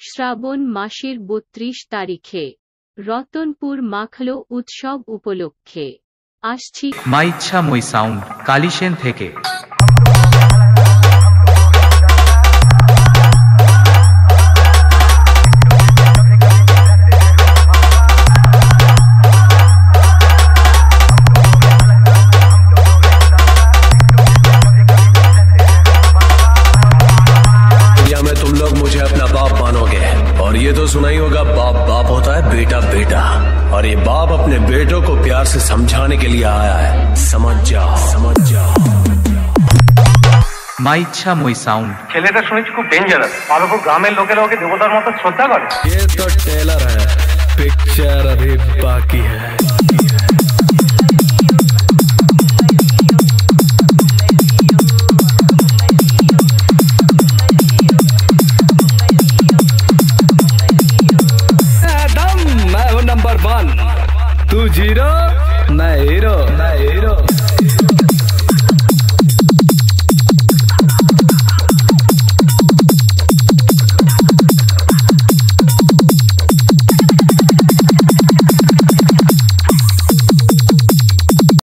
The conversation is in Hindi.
শ্রাবণ মাসের ৩২ তারিখে রতনপুর মাখলো উৎসব উপলক্ষে আসছি মা ইচ্ছা মই সাউন্ড কালিসেন থেকে। तुम लोग मुझे अपना बाप मानोगे और ये तो सुना ही होगा, बाप बाप होता है, बेटा बेटा। और ये बाप अपने बेटों को प्यार से समझाने के लिए आया है। समझ जाओ, समझ जाओ। মা ইচ্ছা মই সাউন্ড। ছেলেটা শুনেছি খুব ডেঞ্জারাস, পারবো গ্রামের লোকেরা ওকে দেবতার মতো শ্রদ্ধা করে। ये तो टेलर है, पिक्चर अभी बाकी है। नंबर 1 तू जीरो मैं हीरो।